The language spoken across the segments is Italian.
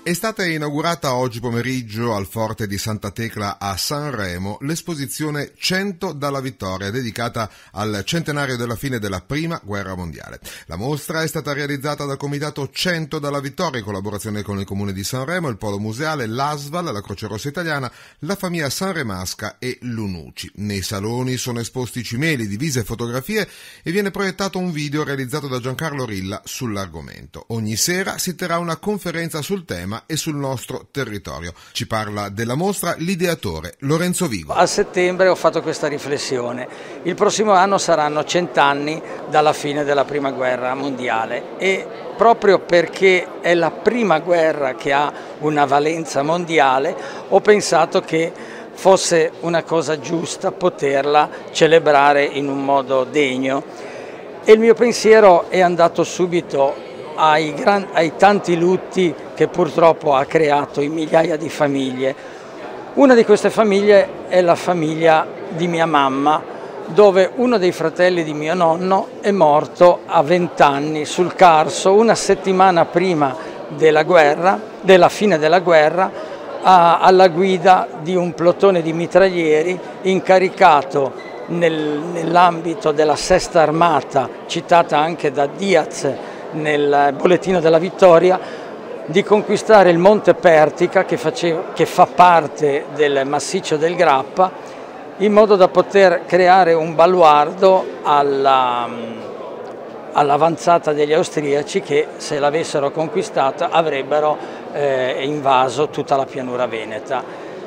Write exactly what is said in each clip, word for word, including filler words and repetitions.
È stata inaugurata oggi pomeriggio al Forte di Santa Tecla a Sanremo l'esposizione cento dalla vittoria, dedicata al centenario della fine della Prima Guerra Mondiale. La mostra è stata realizzata dal Comitato cento dalla vittoria in collaborazione con il Comune di Sanremo, il Polo Museale, l'A S V A L, la Croce Rossa Italiana, la famiglia Sanremasca e l'Unuci. Nei saloni sono esposti cimeli, divise e fotografie e viene proiettato un video realizzato da Giancarlo Rilla sull'argomento. Ogni sera si terrà una conferenza sul tema e sul nostro territorio. Ci parla della mostra l'ideatore Lorenzo Vigo. A settembre ho fatto questa riflessione. Il prossimo anno saranno cent'anni dalla fine della Prima Guerra Mondiale e proprio perché è la prima guerra che ha una valenza mondiale ho pensato che fosse una cosa giusta poterla celebrare in un modo degno e il mio pensiero è andato subito Ai, gran, ai tanti lutti che purtroppo ha creato in migliaia di famiglie. Una di queste famiglie è la famiglia di mia mamma, dove uno dei fratelli di mio nonno è morto a vent'anni sul Carso, una settimana prima della guerra, della fine della guerra, a, alla guida di un plotone di mitraglieri incaricato nel, nell'ambito della Sesta Armata, citata anche da Diaz nel bollettino della vittoria, di conquistare il Monte Pertica che, faceva, che fa parte del massiccio del Grappa, in modo da poter creare un baluardo alla, all'avanzata degli austriaci che, se l'avessero conquistata, avrebbero eh, invaso tutta la pianura veneta.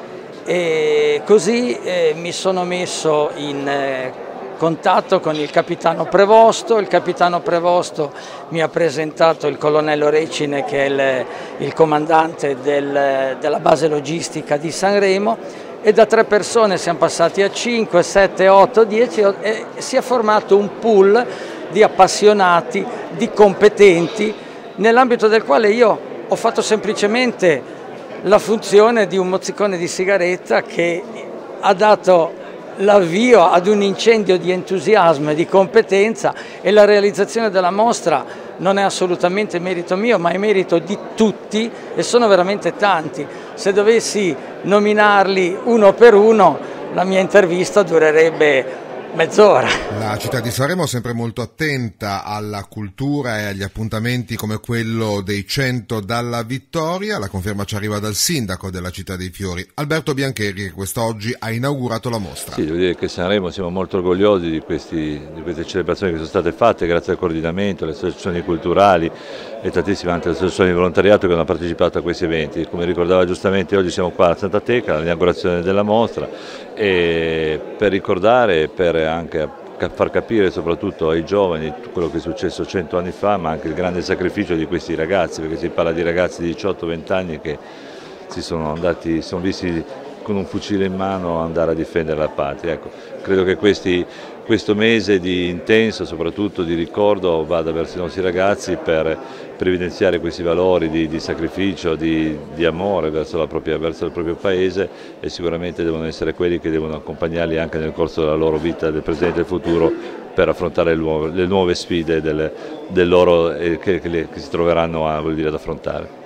E così eh, mi sono messo in eh, contatto con il capitano Prevosto, il capitano Prevosto mi ha presentato il colonnello Recine, che è il, il comandante del, della base logistica di Sanremo, e da tre persone siamo passati a cinque, sette, otto, dieci e si è formato un pool di appassionati, di competenti, nell'ambito del quale io ho fatto semplicemente la funzione di un mozzicone di sigaretta che ha dato l'avvio ad un incendio di entusiasmo e di competenza, e la realizzazione della mostra non è assolutamente merito mio, ma è merito di tutti, e sono veramente tanti. Se dovessi nominarli uno per uno, la mia intervista durerebbe mezz'ora. La città di Sanremo è sempre molto attenta alla cultura e agli appuntamenti come quello dei cento dalla vittoria. La conferma ci arriva dal sindaco della Città dei Fiori, Alberto Biancheri, che quest'oggi ha inaugurato la mostra. Sì, devo dire che Sanremo siamo molto orgogliosi di, questi, di queste celebrazioni che sono state fatte grazie al coordinamento, alle associazioni culturali e tantissime altre associazioni di volontariato che hanno partecipato a questi eventi. Come ricordava giustamente, oggi siamo qua a Santa Tecla all'inaugurazione della mostra, e per ricordare, per anche far capire soprattutto ai giovani quello che è successo cento anni fa, ma anche il grande sacrificio di questi ragazzi, perché si parla di ragazzi di diciotto venti anni che si sono andati, sono visti con un fucile in mano andare a difendere la patria. Ecco, credo che questi, questo mese di intenso, soprattutto di ricordo, vada verso i nostri ragazzi per, per evidenziare questi valori di, di sacrificio, di, di amore verso, la propria, verso il proprio paese, e sicuramente devono essere quelli che devono accompagnarli anche nel corso della loro vita, del presente e del futuro, per affrontare le nuove, le nuove sfide del, del loro, eh, che, che, le, che si troveranno a, vuol dire, ad affrontare.